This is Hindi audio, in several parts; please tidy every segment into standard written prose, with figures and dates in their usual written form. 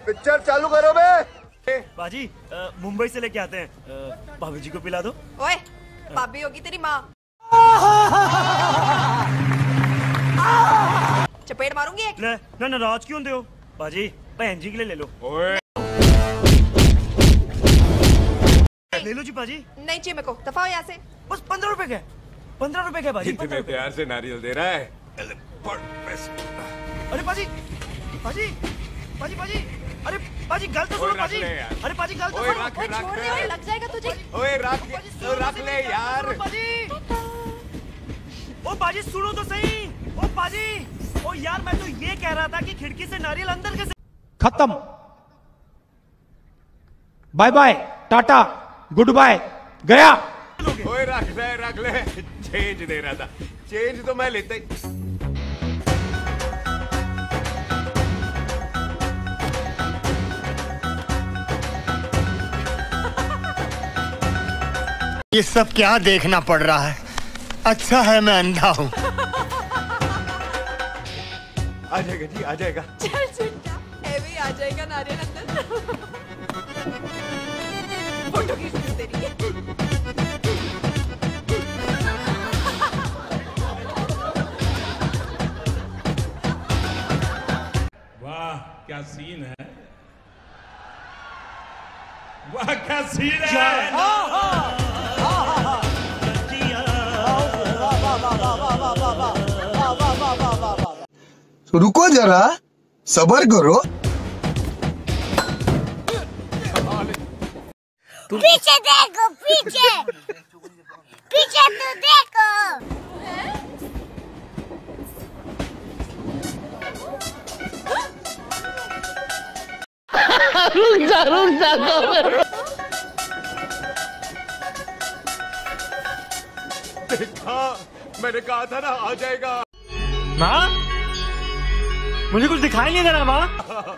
पिक्चर चालू करो बे। बाजी मुंबई से लेके आते हैं, भाभी जी को पिला दो। ओए, भाभी होगी तेरी माँ। चपेट मारूंगी एक। ले ना नाराज क्यों होते हो बाजी, बहन जी के लिए ले लो। ओए ले लो जी बाजी। नहीं चाहिए मेरे को, दफा हो यहाँ से। बस 15 रुपए के, 15 रुपए के बाजी। इतने प्यार से नारियल दे रहा है। अरे बाजी बाजी बाजी बाजी, अरे बाजी गल तो सुनो बाजी। अरे बाजी गल तो सुनो। ओए छोड़ दे, ओए लग जाएगा तुझे। ओए रख ले यार। बाजी ओ बाजी सुनो तो सही। ओ बाजी ओ यार, मैं तो ये कह रहा था कि खिड़की से नारियल अंदर कैसे। खत्म, bye bye, tata, goodbye, गया। ओए रख ले। चेंज दे रहा था, चेंज तो मैं लेता ही। ये सब क्या देखना पड़ रहा है? अच्छा है मैं अंधा हूँ। आ जाएगा जी, आ जाएगा। चल सुनता, हैवी आ जाएगा नारियल अंदर। फोटो खींच लूं तेरी। वाह क्या सीन है, वाह क्या सीन है। रुको जरा, सबर करो। पीछे देखो, पीछे पीछे तो देखो। रुक जा देखा, मैंने कहा था ना आ जाएगा। माँ मुझे कुछ दिखाई नहीं दे रहा माँ।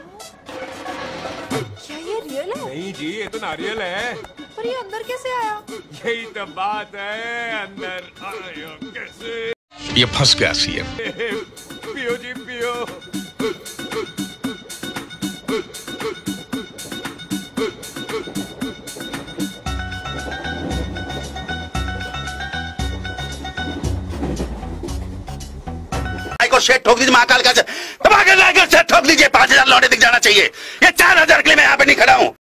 क्या ये रियल है? नहीं जी, ये तो नारियल है। पर ये अंदर कैसे आया? यही तो बात है, अंदर आया कैसे। ये फंस गया सीएम। पियो जी पियो। को शेट ठोक दीजिए, महाकाल का ठोक दीजिए। 5000 लौटे दिख जाना चाहिए। ये 4000 के लिए मैं यहाँ पे नहीं खड़ा हूँ।